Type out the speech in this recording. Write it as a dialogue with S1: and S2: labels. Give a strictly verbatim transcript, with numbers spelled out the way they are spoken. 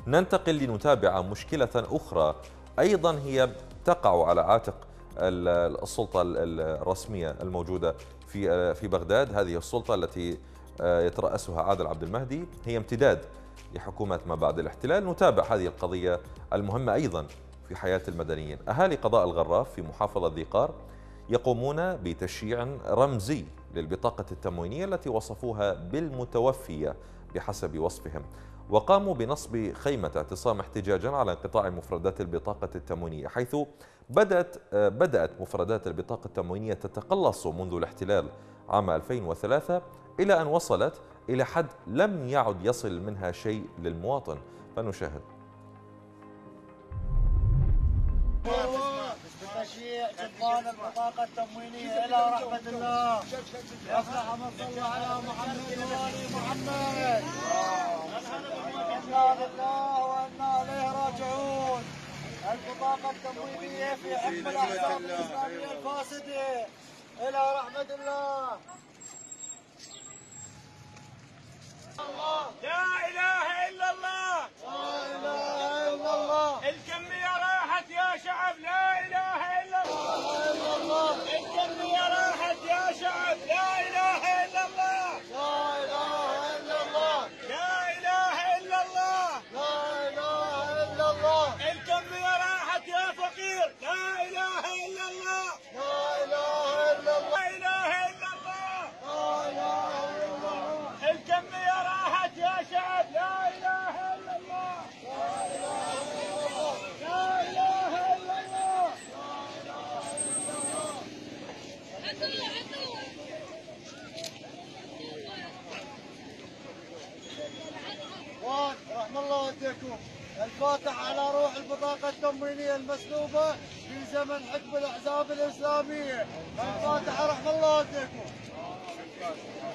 S1: ننتقل لنتابع مشكلة أخرى أيضا هي تقع على عاتق السلطة الرسمية الموجودة في في بغداد. هذه السلطة التي يترأسها عادل عبد المهدي هي امتداد لحكومة ما بعد الاحتلال. نتابع هذه القضية المهمة أيضا في حياة المدنيين. أهالي قضاء الغراف في محافظة ذي قار يقومون بتشييع رمزي للبطاقة التموينية التي وصفوها بالمتوفية بحسب وصفهم، وقاموا بنصب خيمة اعتصام احتجاجا على انقطاع مفردات البطاقة التموينية، حيث بدأت بدأت مفردات البطاقة التموينية تتقلص منذ الاحتلال عام ألفين وثلاثة إلى أن وصلت إلى حد لم يعد يصل منها شيء للمواطن. فنشاهد.
S2: تشييع جبان البطاقة التموينية إلى رحمة الله. يفرح من صلى على محمد وآل محمد. إنا لله وإنا إليه راجعون. البطاقة التموينية في حكم الأحزاب الإسلامية الفاسدة إلى رحمة الله.
S3: لا إله إلا الله.
S2: لا إله إلا الله.
S3: الكمية راحت يا شعب. لا إله إلا الله. الكمية راحت يا شعب. لا إله إلا الله.
S2: لا إله إلا الله.
S3: لا إله إلا الله.
S2: لا إله إلا الله.
S3: الكمية راحت يا فقير. لا إله إلا الله.
S2: لا إله إلا الله.
S3: لا إله إلا الله.
S2: لا إله إلا الله.
S3: الكمية راحت يا شعب. لا إله إلا الله.
S2: لا إله إلا الله.
S3: لا إله إلا الله.
S2: وان رحم الله والديكم. الفاتح على روح البطاقة التموينية المسلوبة في زمن حكم الأحزاب الإسلامية. الفاتحة رحم الله والديكم.